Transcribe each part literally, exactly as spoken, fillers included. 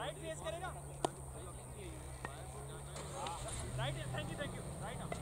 right face करेगा right thank you thank you right आप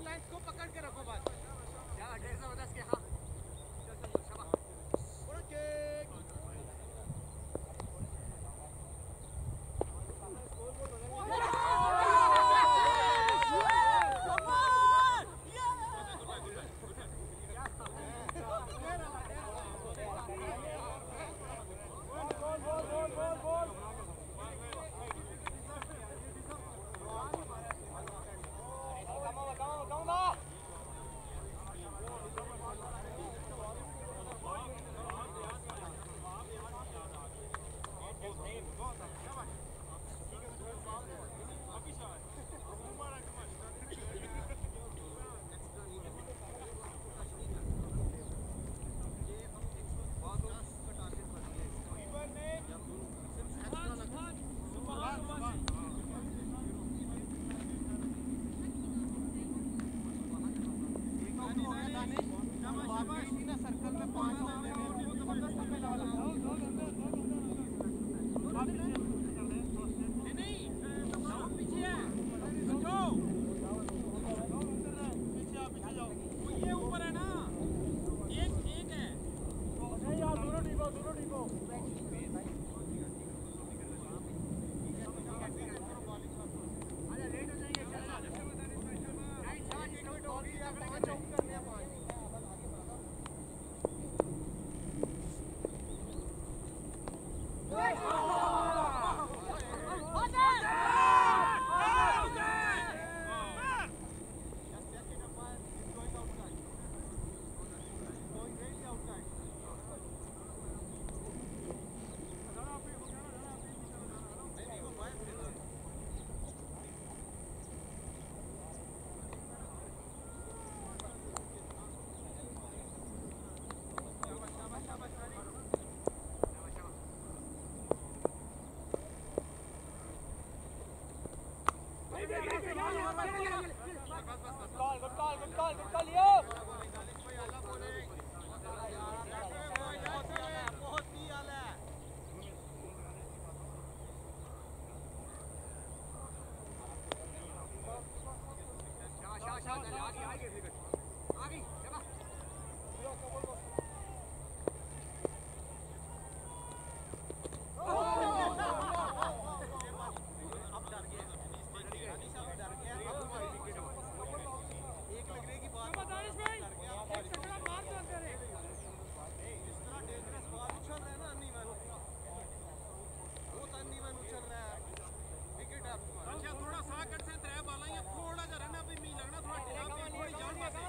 lines को पकड़ के रखो बस यार ढेर जबरदस्त के हाँ चल चल शाबाश ओके थोड़ा सा कट से त्रै बाला या थोड़ा जा रहना भी मी लगना थोड़ा ढिला भी थोड़ी जान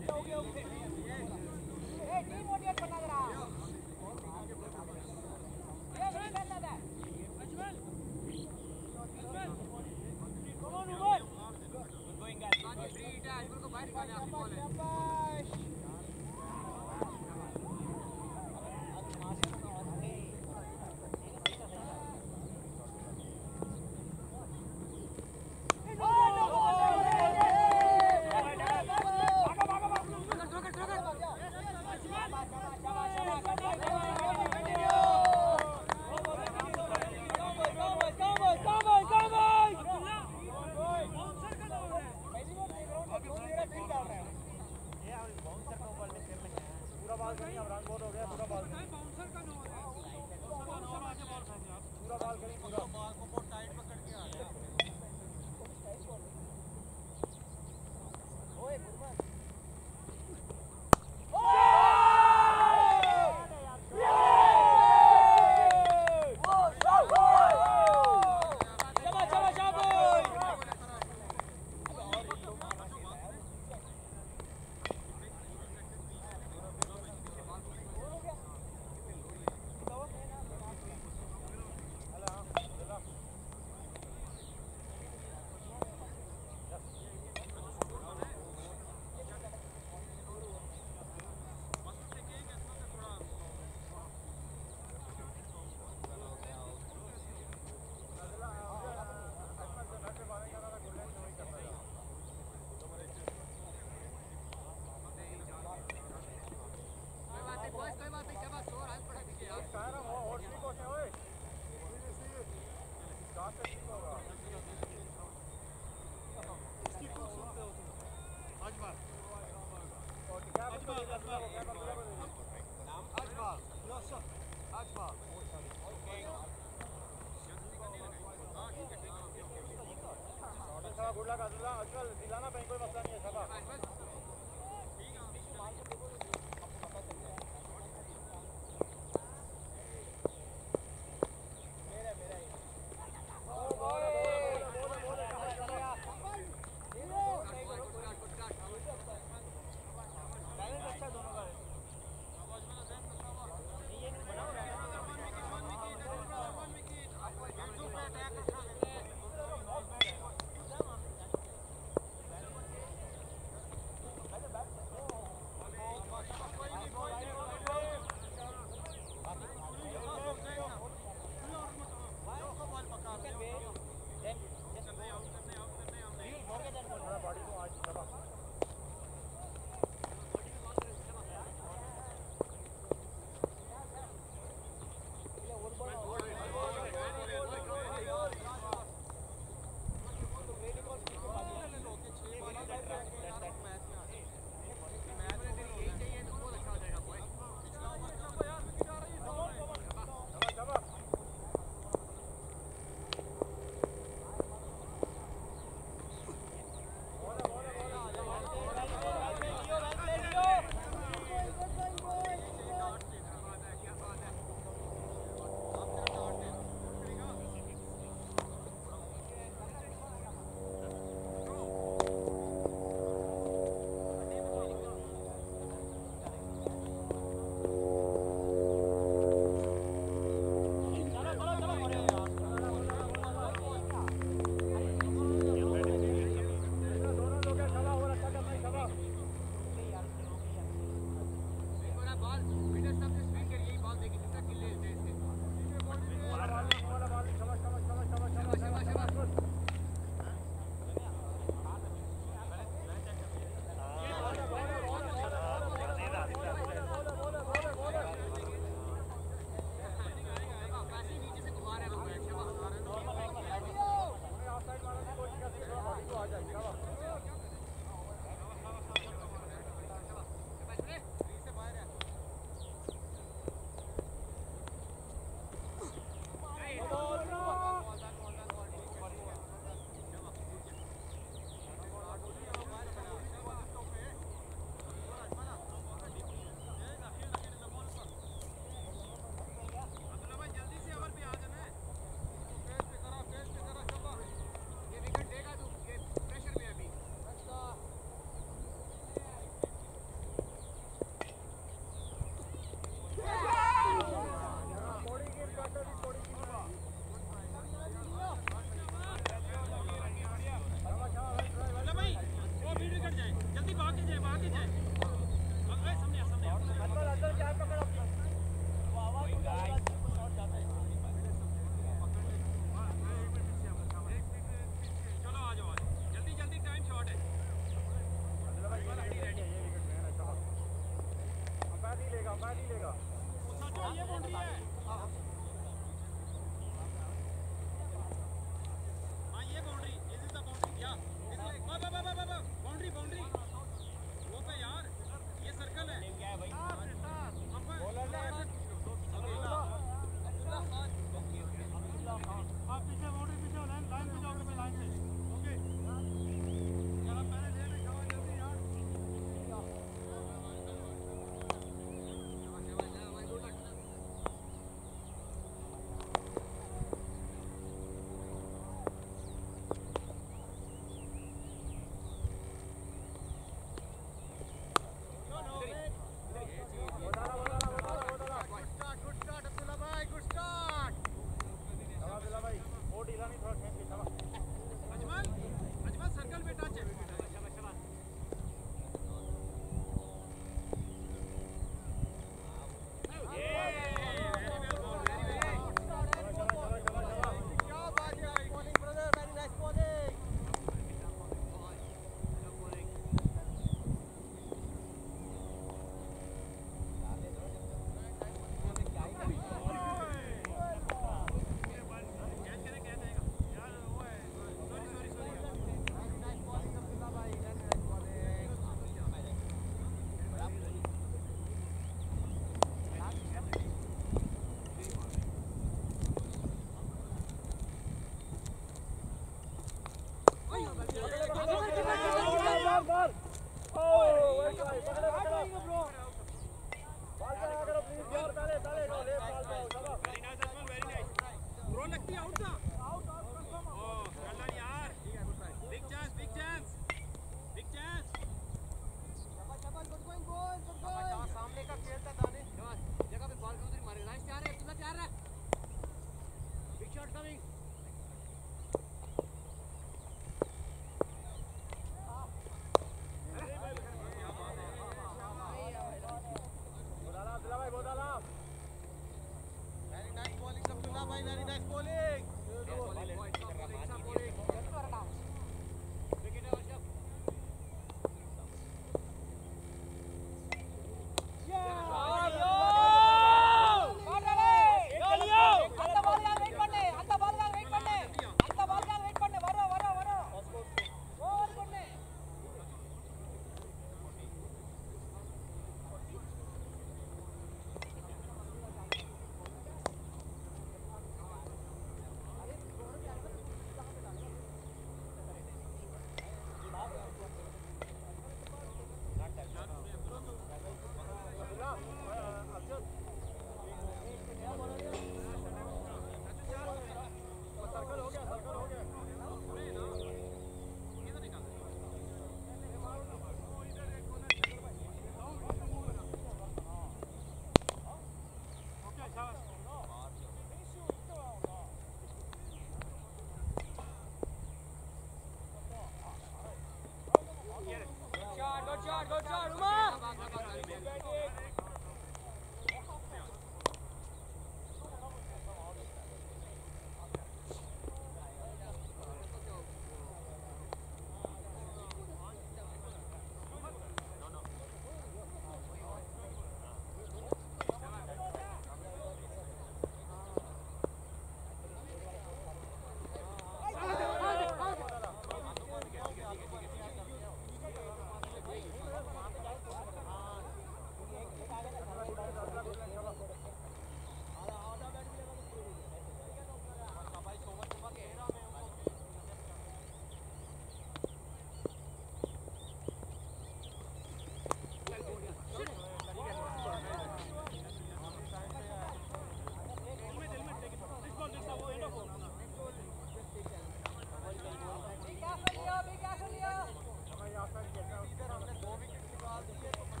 दिलाना कहीं कोई मसला नहीं है सब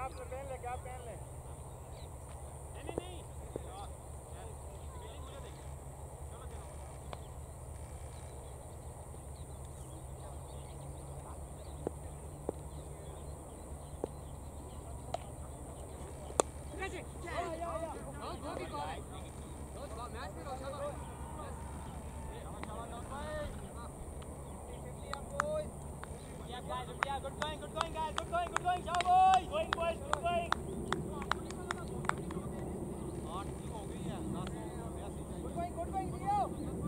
कैप ले पहन ले कैप पहन ले नहीं नहीं नहीं फील्डिंग मुझे देख चलो चलो कैसे या या या नो गो की कॉल नो बॉल मैच में रोशा ए शाबाश शाबाश भाई fifty up boys yeah guys yeah good going good going guys good going good going शाबाश boys going boys good going आठ की हो गई है दस good going good going Leo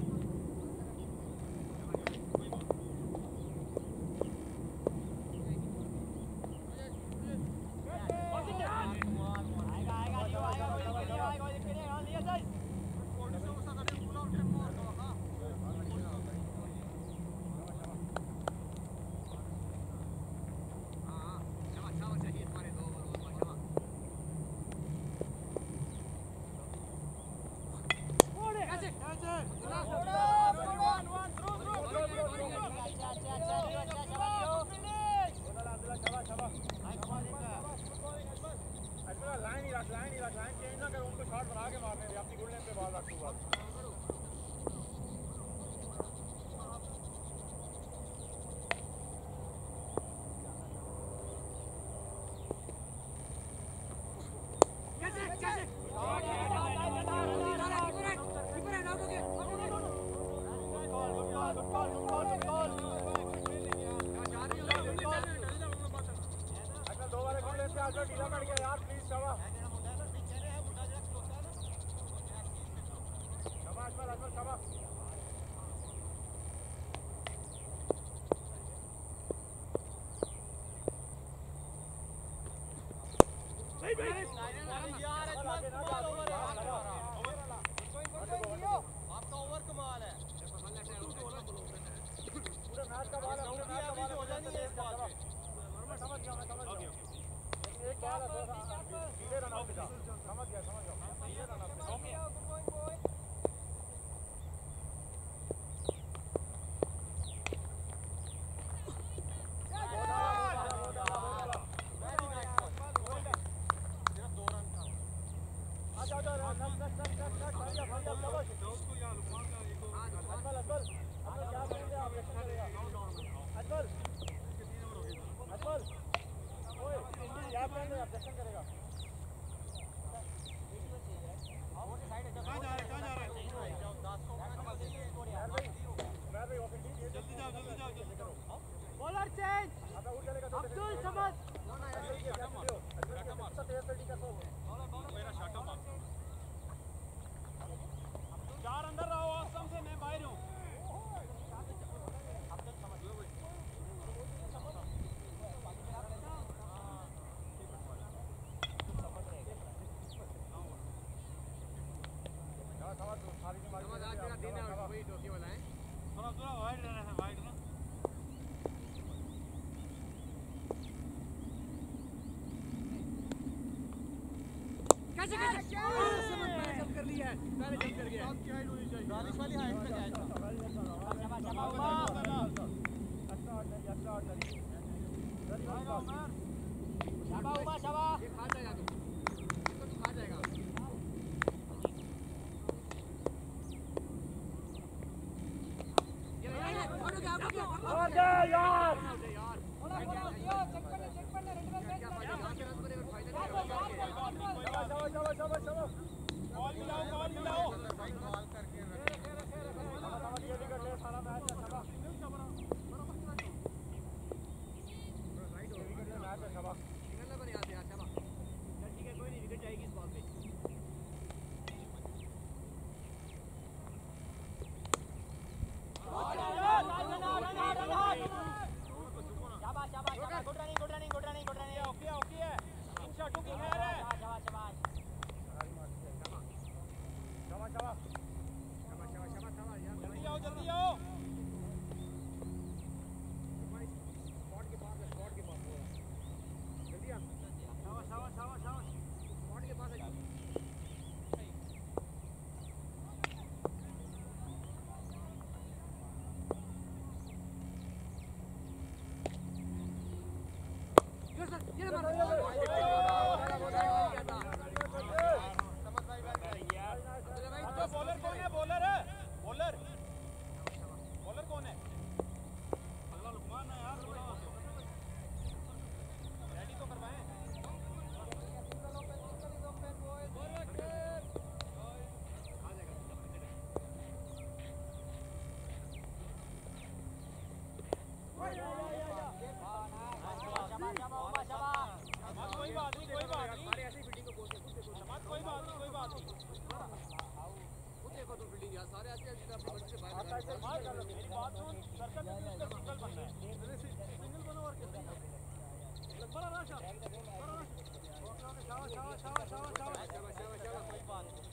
आपका ओवर कमाल है पूरा मैच का बॉल है पूरा मैच का बॉल हो जानी है इस बॉल पे समझ गया मैं समझ गया एक बॉल है सीधे रन आउट जा समझ गया समझ गया सीधे रन आउट ओके कैसे कैसे समझ में जंप कर लिया है पहले जंप कर गया आपकी हाइट होनी चाहिए बारिश वाली हाइट पे जाए शाबाश शाबाश अच्छा अच्छा अच्छा शाबाश उमा शाबाश ये खा जाएगा तू इसको तू खा जाएगा ये ये और क्या और क्या और जा यार बोला बोला दियो चेक कर ले चेक कर ले रेड में क्या फायदा यहां के रन पर फाइनल शाबाश शाबाश शाबाश शाबाश बॉल मिलाओ बॉल मिलाओ भाई बॉल करके रखे रखे रखे शाबाश ये भी कर ले सारा मैच है शाबाश राइट हो विकेट ले मैच है शाबाश निकलना पर यहां से यार शाबाश चल ठीक है कोई नहीं विकेट जाएगी इस बॉल पे शाबाश शाबाश good running good running good running good running okay okay इन शॉट टू किंग है शाबाश शाबाश देखो तो फील्डिंग यार सारे आते हैं जितना अपनी मर्जी से बाहर मेरी बात सुन सर्कल में इसका सिंगल बनना है सिंगल बनो और कैसे बड़ा राशा बड़ा राशा ओके ओके शाबाश शाबाश शाबाश शाबाश शाबाश शाबाश शाबाश कोई बात नहीं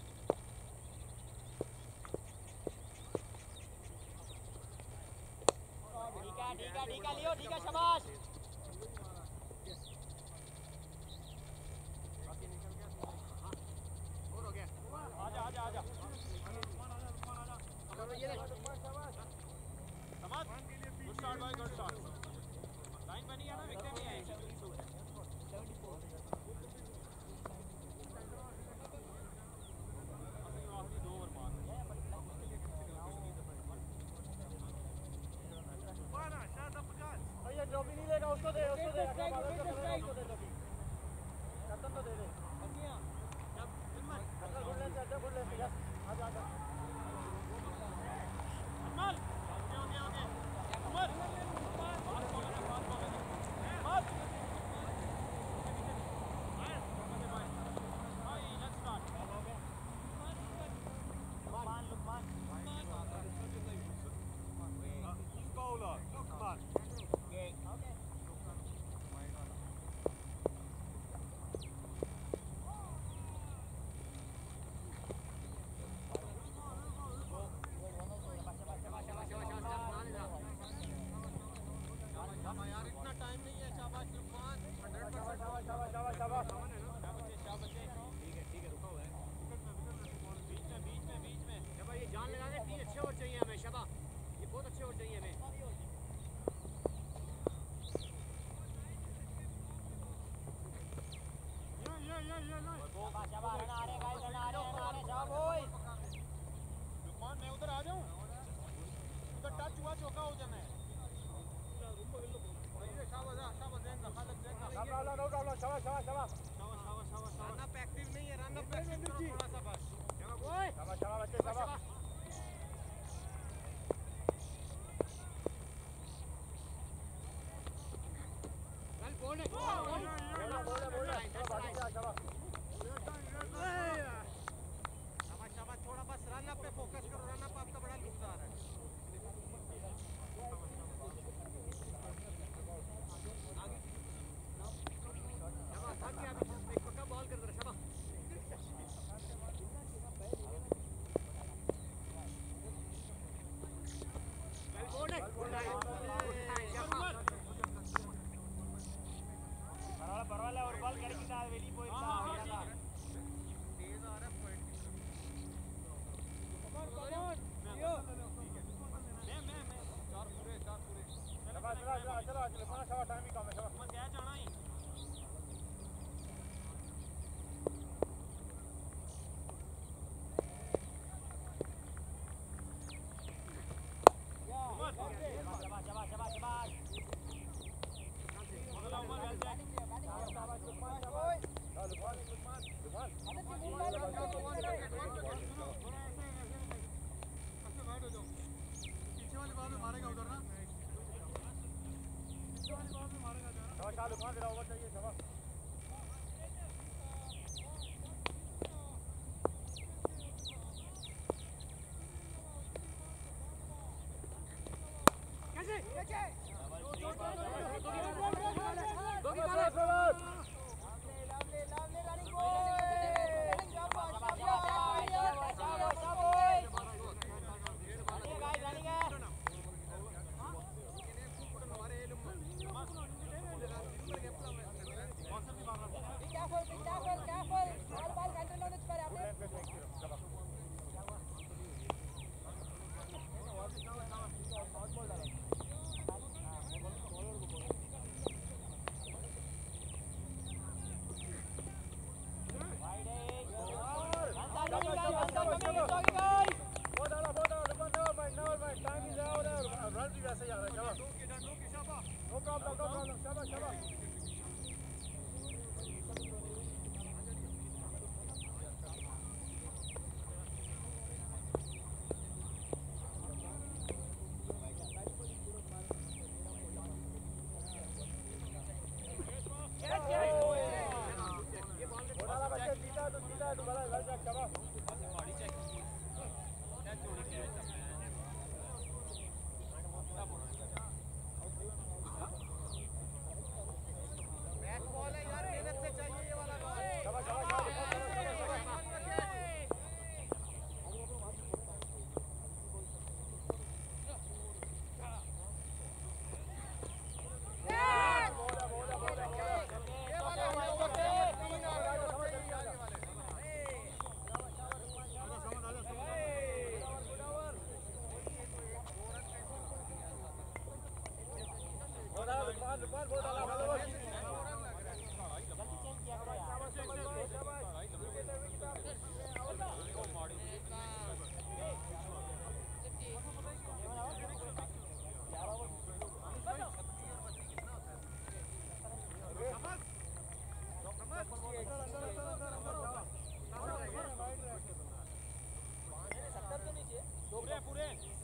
ठीक है ठीक है ठीक है लियो ठीक है शाबाश और हो गया आजा आजा आजा ये ले समाज गुड स्टार्ट भाई गुड स्टार्ट लाइन बनी है ना विकेट नहीं आएगी दो ओवर मार भैया जो भी नहीं लेगा उसको दे उसको दे उसको दे खत्म तो दे दे अच्छा गुड लेंथ अच्छा गुड लेंथ यस आजा आजा Amal okay okay okay Amal fast bowler है फास्ट बॉलर है फास्ट भाई let's start Lukman Lukman bowler Lukman okay okay यार इतना टाइम नहीं है शाबाश लुकमान हंड्रेड परसेंट शाबाश शाबाश शाबाश शाबाश शाबाश ठीक है ठीक है रुका हुआ है बीच में बीच में बीच में शाबाश ये जान लगा के तीन अच्छे ओवर चाहिए हमें शाबाश ये बहुत अच्छे ओवर चाहिए हमें ये ये ये ये शाबाश शाबाश रन आ रहे गाइस रन आ रहे रन आ रहे शाबाश ओए लुकमान मैं उधर आ जाऊं उधर टच हुआ चौका हो जाना है शाबाश शाबाश देन खालिद देन शाबाश शाबाश शाबाश शाबाश शाबाश शाबाश रन अप एक्टिव नहीं है रन अप एक्टिव करो थोड़ा सा बस शाबाश ओए शाबाश शाबाश बच्चे शाबाश चल बोल बोल बोल बोल शाबाश शाबाश शाबाश थोड़ा बस रन अप पे फोकस करो रन अप आपका बड़ा नुकसान है एक पक्का बॉल कर दे शाबाश चल बोल परवाला परवाला और बॉल करके था वेली बॉय था तेज आ रहा पॉइंट कमान कमान यो मैं मैं मैं चार पूरे चार पूरे चलो चलो चलो चलो पांच सवा टाइम ही कम है शाबाश मैं क्या जाना ही शाबाश शाबाश शाबाश शाबाश अगला उमर वेल बैक शाबाश लुकमान शाबाश लुकमान लुकमान लुकमान ऐसे बैठ हो जाओ पीछे वाली बॉल में मारेगा उधर ना पीछे वाली बॉल में मारेगा जरा शाबाश लुकमान तेरा ओवर चाहिए शाबाश कैसे कैसे दोगी बॉलर शाबाश लवली लवली रनिंग बॉय शाबाश शाबाश शाबाश गाइस रनिंग है be careful be careful careful ball ball control होने पर आपने सत्तर तो नीचे पूरे पूरे